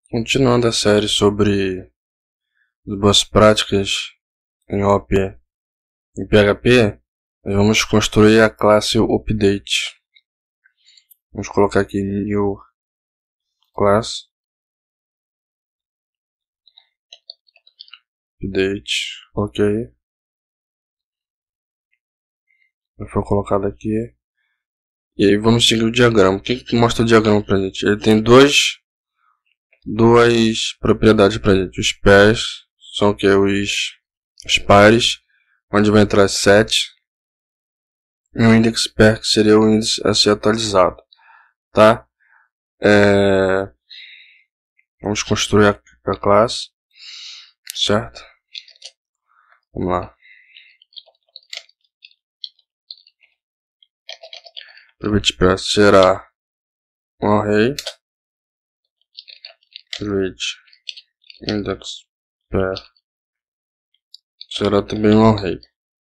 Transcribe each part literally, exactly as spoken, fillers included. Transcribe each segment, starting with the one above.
Continuando a série sobre as boas práticas em O P em P H P, nós vamos construir a classe Update. Vamos colocar aqui New Class Update, ok. Já foi colocado aqui. E aí vamos seguir o diagrama. O que, que mostra o diagrama pra gente? Ele tem dois, duas propriedades pra gente. Os pairs são que os, os pares, onde vai entrar set. E o index pair, que seria o índice a ser atualizado. Tá? É... Vamos construir a, a classe. Certo? Vamos lá. Private pair será um array. Private index pair será também um array.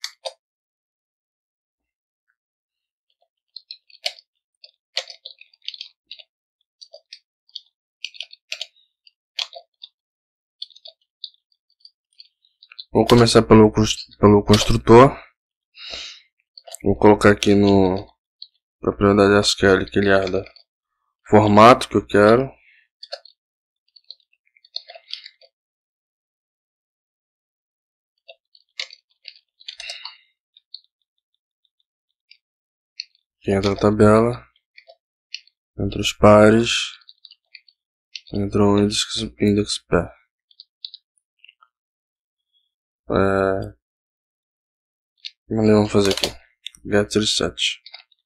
Vou começar pelo, pelo construtor. Vou colocar aqui no propriedade S Q L que ele herda formato que eu quero. Aqui entra a tabela, entra os pares, entra o index, index pair. É... Vamos fazer aqui get reset.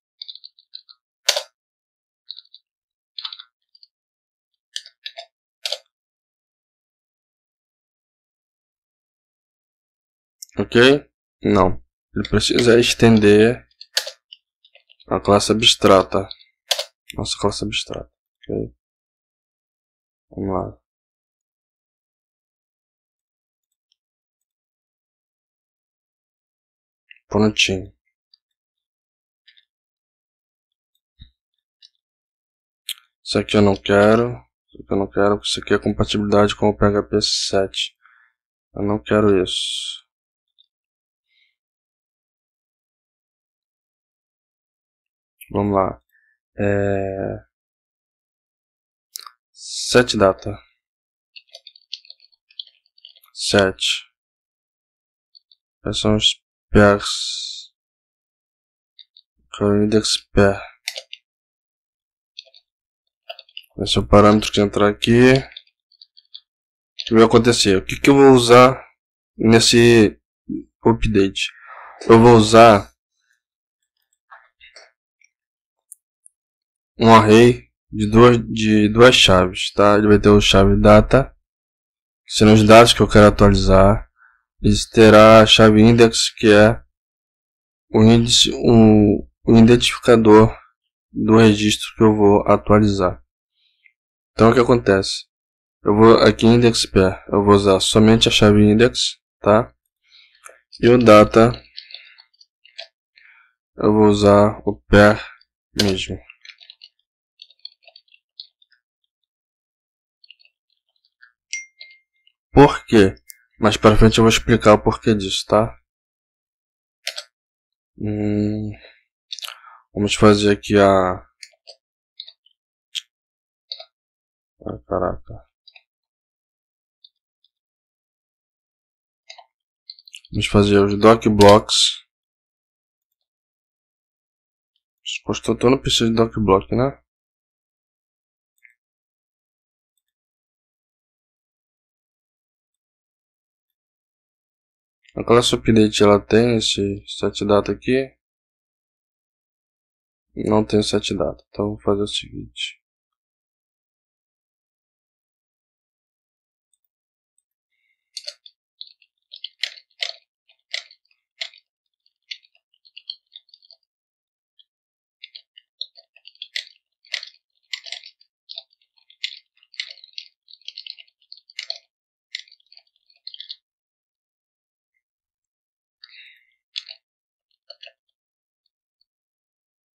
Ok? Não. Ele precisa estender a classe abstrata. Nossa classe abstrata. Ok? Vamos lá. Prontinho. Isso aqui eu não quero. Isso aqui eu não quero. Isso aqui é compatibilidade com o P H P sete. Eu não quero isso. Vamos lá. É... Set data. Set. Quais são os pairs? Quero index pair. Esse é o parâmetro que entrar aqui. O que vai acontecer? O que, que eu vou usar nesse update? Eu vou usar um array de duas, de duas chaves, tá? Ele vai ter o chave data, que serão os dados que eu quero atualizar. E terá a chave index, que é o índice, um, o identificador do registro que eu vou atualizar. Então o que acontece? Eu vou aqui em index pair, eu vou usar somente a chave index, tá? E o data eu vou usar o pair mesmo. Por quê? Mais para frente eu vou explicar o porquê disso, tá? Hum, vamos fazer aqui a... Ah, caraca. Vamos fazer os doc blocks. O construtor não precisa de doc block, né? A classe update ela tem esse set data aqui. Não tem o set data. Então vou fazer o seguinte.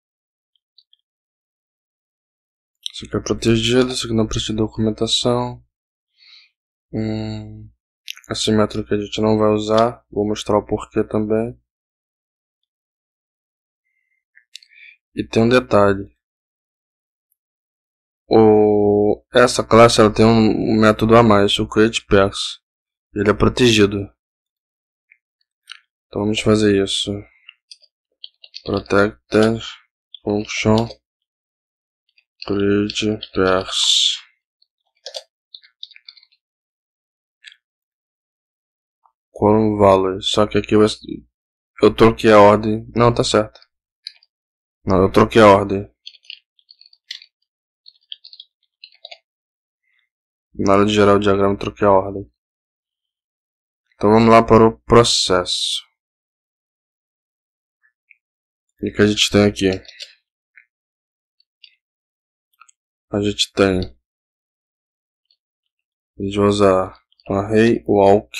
Isso aqui é protegido, isso aqui não precisa de documentação. Hum, esse método que a gente não vai usar, vou mostrar o porquê também. E tem um detalhe. O, essa classe ela tem um, um método a mais, o createPairs. Ele é protegido. Então vamos fazer isso. Protected function createPairs. Column value. Só que aqui eu, eu troquei a ordem. Não, tá certo. Não, eu troquei a ordem. Na hora de gerar o diagrama, eu troquei a ordem. Então vamos lá para o processo. O que a gente tem aqui? A gente tem. A gente vai usar array walk.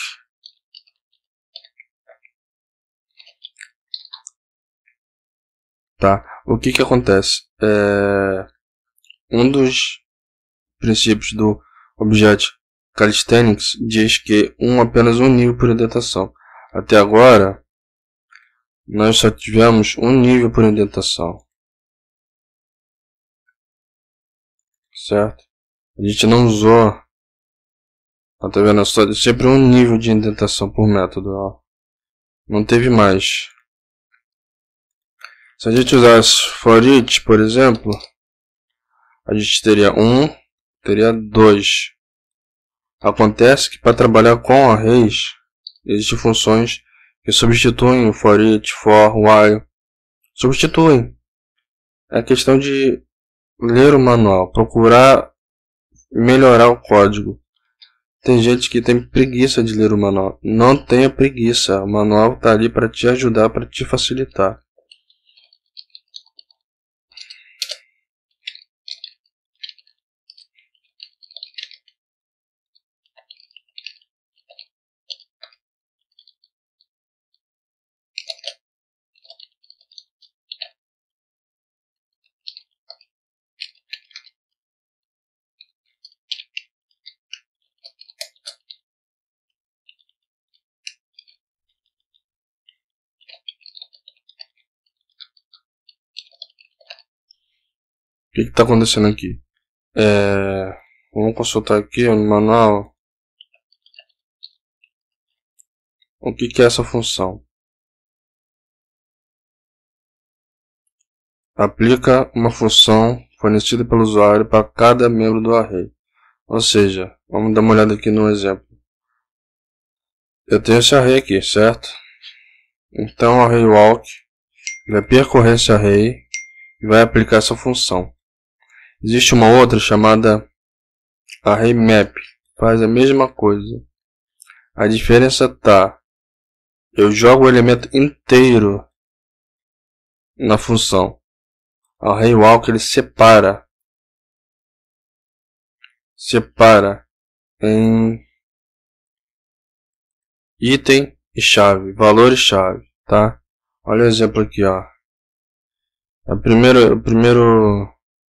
Tá? O que que acontece? É... Um dos princípios do Object Calisthenics diz que um apenas um nível por indentação. Até agora, nós só tivemos um nível por indentação. Certo? A gente não usou. Ó, tá vendo? Só sempre um nível de indentação por método. Ó. Não teve mais. Se a gente usasse for each, por exemplo, a gente teria um, teria dois. Acontece que para trabalhar com arrays, existem funções que substituem o for each, for, while. Substituem. É questão de ler o manual, procurar melhorar o código. Tem gente que tem preguiça de ler o manual. Não tenha preguiça. O manual está ali para te ajudar, para te facilitar. O que está acontecendo aqui? É, vamos consultar aqui no manual. O que, que é essa função? Aplica uma função fornecida pelo usuário para cada membro do array. Ou seja, vamos dar uma olhada aqui no exemplo. Eu tenho esse array aqui, certo? Então o array walk vai percorrer esse array e vai aplicar essa função. Existe uma outra chamada array map, faz a mesma coisa. A diferença tá, eu jogo o elemento inteiro na função. O array walk ele separa, separa em item e chave, valor e chave, tá? Olha o exemplo aqui, ó. A primeira, o primeiro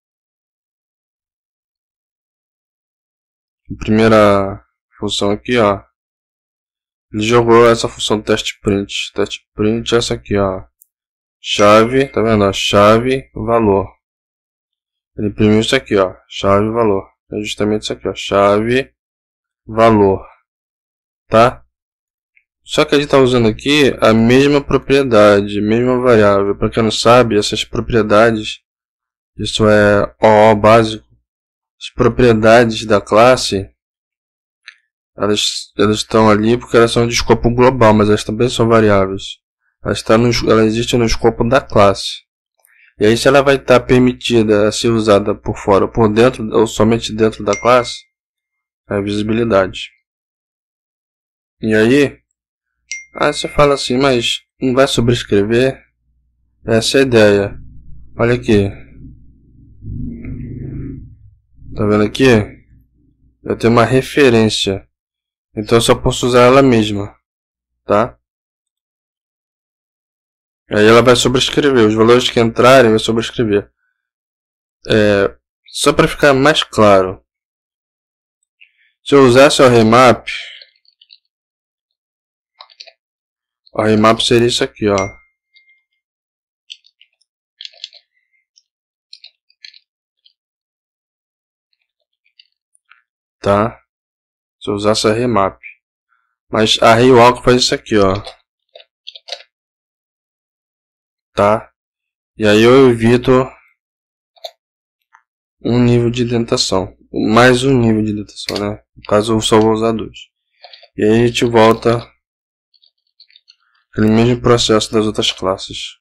A primeira função aqui, ó, ele jogou essa função test print, test print essa aqui, ó, chave, tá vendo, ó, chave, valor. Ele imprimiu isso aqui, ó, chave, valor. É justamente isso aqui, ó, chave, valor, tá? Só que a gente está usando aqui a mesma propriedade, mesma variável. Para quem não sabe, essas propriedades, isso é O O básico. As propriedades da classe, elas, elas estão ali porque elas são de escopo global, mas elas também são variáveis. Ela, está no, ela existe no escopo da classe. E aí se ela vai estar permitida a ser usada por fora ou por dentro, ou somente dentro da classe, é a visibilidade. E aí, aí você fala assim, mas não vai sobrescrever? Essa é a ideia. Olha aqui. Tá vendo aqui? Eu tenho uma referência. Então eu só posso usar ela mesma. Tá? Aí ela vai sobrescrever. Os valores que entrarem vai sobrescrever. É, só para ficar mais claro. Se eu usasse o remap, o remap seria isso aqui, ó. Tá? Se eu usasse a remap. Mas a Rewalk faz isso aqui, ó. Tá? E aí eu evito um nível de indentação. Mais um nível de indentação, né? No caso eu só vou usar dois. E aí a gente volta aquele mesmo processo das outras classes.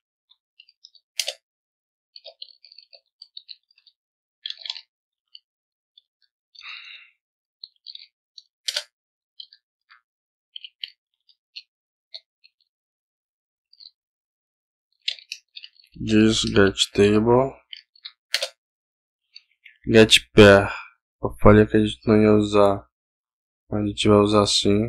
Diz getTable, getPair. Eu falei que a gente não ia usar, mas a gente vai usar sim.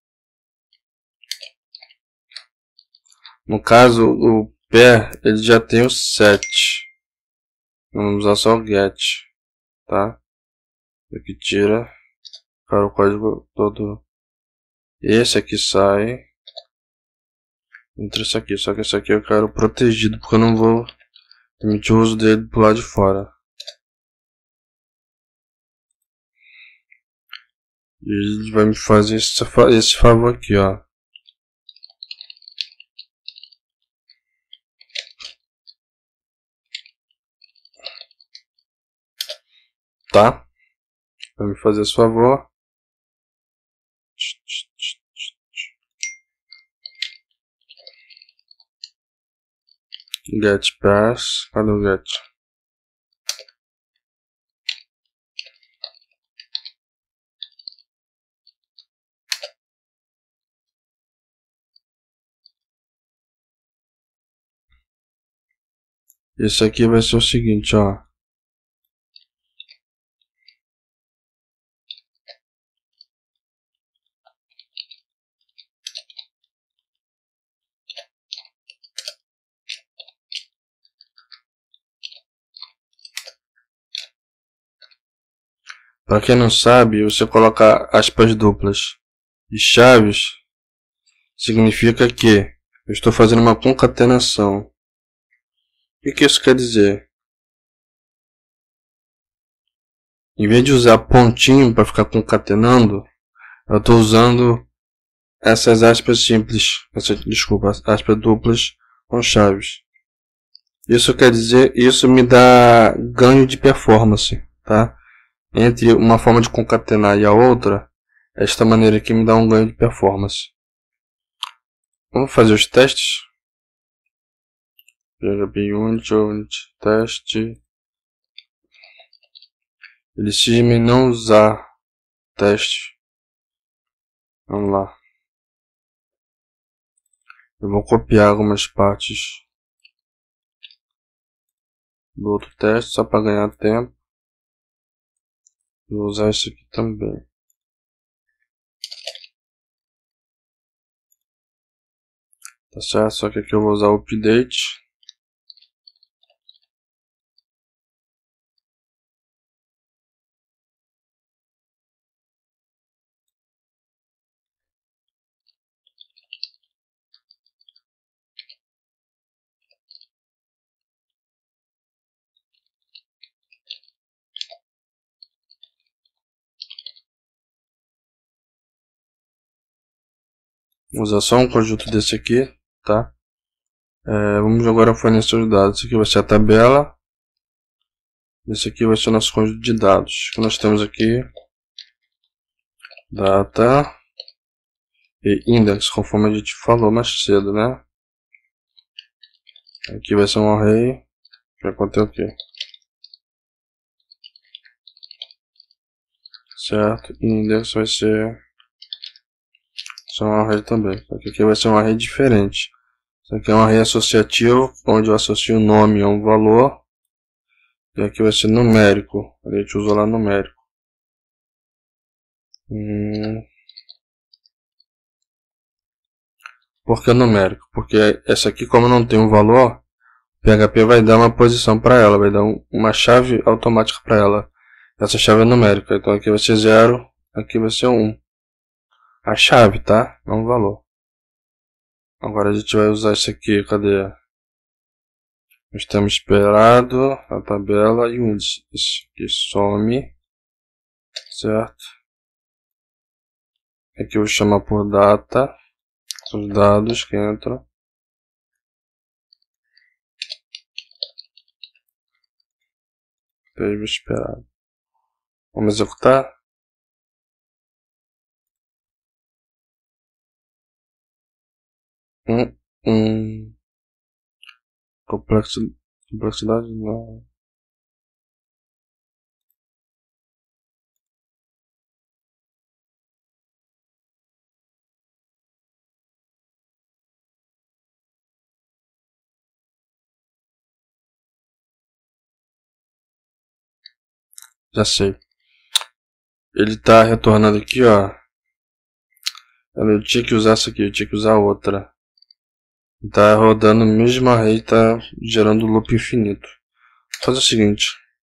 No caso, o pair ele já tem o set. Vamos usar só o get, tá? Aqui tira, para o código todo. Esse aqui sai. Entra esse aqui, só que esse aqui eu quero protegido, porque eu não vou permitir o uso dele pro lado de fora. E ele vai me fazer esse, esse favor aqui, ó. Tá? Vai me fazer esse favor. Get pass. Cadê o get? Esse aqui vai ser o seguinte, ó. Para quem não sabe, você coloca aspas duplas e chaves significa que eu estou fazendo uma concatenação. O que, que isso quer dizer? Em vez de usar pontinho para ficar concatenando, eu estou usando essas aspas simples, essas, desculpa, aspas duplas com chaves. Isso quer dizer, isso me dá ganho de performance, tá? Entre uma forma de concatenar e a outra, esta maneira aqui me dá um ganho de performance. Vamos fazer os testes. P H P Unit, Unit, teste. Ele cisma em não usar teste. Vamos lá. Eu vou copiar algumas partes do outro teste só para ganhar tempo. Vou usar isso aqui também. Tá certo? Só que aqui eu vou usar o update. Vou usar só um conjunto desse aqui, tá? É, vamos agora fornecer os dados. Esse aqui vai ser a tabela. Esse aqui vai ser o nosso conjunto de dados. Que nós temos aqui data e index, conforme a gente falou mais cedo, né? Aqui vai ser um array que vai conter o quê? Certo? E index vai ser só um array também. Só que aqui vai ser um array diferente. Isso aqui é um array associativo, onde eu associo o nome a um valor. E aqui vai ser numérico. A gente usou lá numérico. Hum. Por que numérico? Porque essa aqui, como não tem um valor, o P H P vai dar uma posição para ela, vai dar um, uma chave automática para ela. Essa chave é numérica, então aqui vai ser zero, aqui vai ser um. A chave, tá? Não o valor. Agora a gente vai usar isso aqui, cadê? Nós temos esperado, a tabela e o índice. Isso aqui some, certo? Aqui eu vou chamar por data, os dados que entram. Teve esperado. Vamos executar? Hum, hum. Complexidade, complexidade não. Já sei. Ele tá retornando aqui, ó. Eu tinha que usar essa aqui, eu tinha que usar outra. Ele tá rodando o mesmo array, tá gerando loop infinito. Vou fazer o seguinte.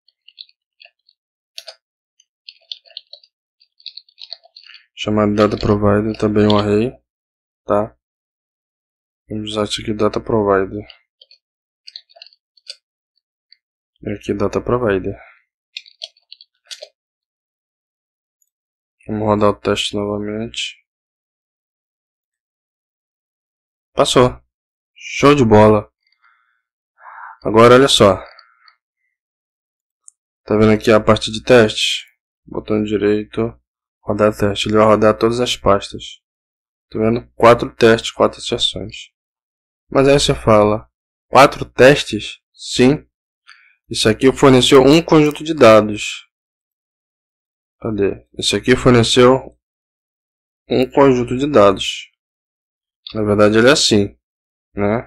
Chamar data provider também um array, tá? Vamos usar isso aqui, data provider. E aqui, data provider. Vamos rodar o teste novamente. Passou. Show de bola. Agora olha só. Tá vendo aqui a parte de teste? Botão direito. Rodar teste. Ele vai rodar todas as pastas. Tá vendo? Quatro testes, quatro sessões. Mas aí você fala. Quatro testes? Sim. Isso aqui forneceu um conjunto de dados. Cadê? Isso aqui forneceu um conjunto de dados. Na verdade ele é assim, né?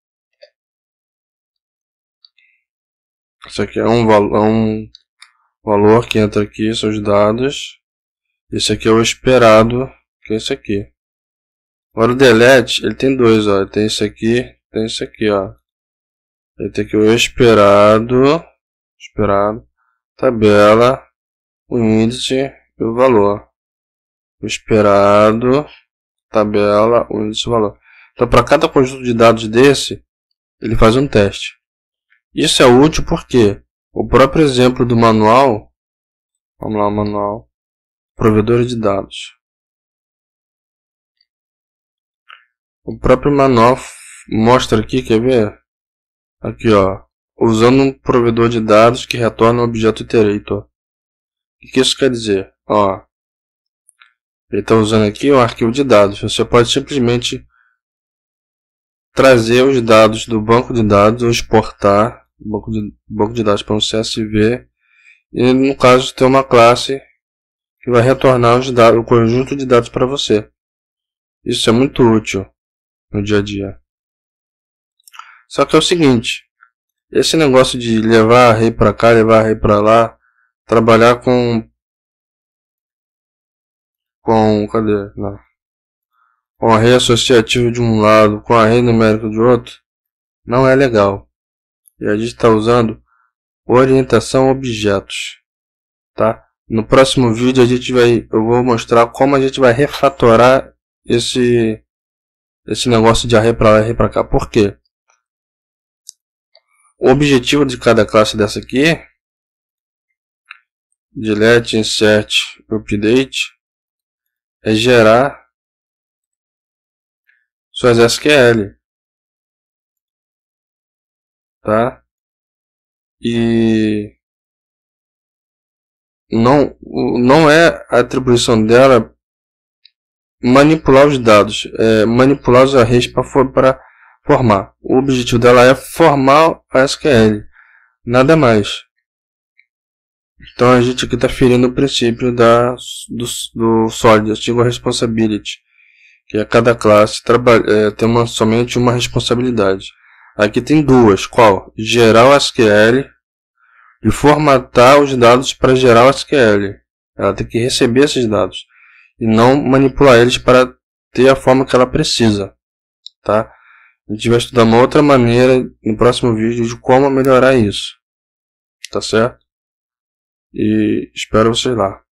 Isso aqui é um, valo, é um valor que entra aqui, são os dados. Esse aqui é o esperado, que é esse aqui. Agora o delete, ele tem dois, ó. Ele tem esse aqui, tem esse aqui, ó. Ele tem aqui o esperado, esperado, tabela, o índice e o valor. O esperado, tabela, o índice e o valor. Então, para cada conjunto de dados desse, ele faz um teste. Isso é útil porque o próprio exemplo do manual, vamos lá, o manual, provedor de dados. O próprio manual mostra aqui, quer ver? Aqui, ó, usando um provedor de dados que retorna o objeto iterator. O que isso quer dizer? Ó, ele está usando aqui um arquivo de dados. Você pode simplesmente trazer os dados do banco de dados ou exportar o banco de, banco de dados para um C S V e, no caso, ter uma classe que vai retornar os dados, o conjunto de dados para você. Isso é muito útil no dia a dia. Só que é o seguinte, esse negócio de levar array para cá, levar array para lá, trabalhar com com cadê? Não. Com array associativo de um lado, com array numérico de outro, não é legal. E a gente está usando orientação a objetos, tá? No próximo vídeo a gente vai, eu vou mostrar como a gente vai refatorar esse esse negócio de array para lá e array para cá. Por quê? O objetivo de cada classe dessa aqui, delete, insert, update, é gerar suas S Q L, tá? E não, não é a atribuição dela manipular os dados, é manipular os arrays para for, formar. O objetivo dela é formar a S Q L, nada mais. Então a gente aqui está ferindo o princípio da, do, do Solid, Single Responsibility, que é cada classe trabalha, é, tem uma, somente uma responsabilidade. Aqui tem duas, qual? Gerar o S Q L e formatar os dados para gerar o S Q L. Ela tem que receber esses dados e não manipular eles para ter a forma que ela precisa, tá? A gente vai estudar uma outra maneira no próximo vídeo de como melhorar isso, tá certo? E espero vocês lá.